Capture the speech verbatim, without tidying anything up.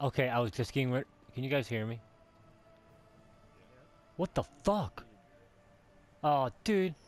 Okay, I was just getting rid. Can you guys hear me? What the fuck? Oh, dude.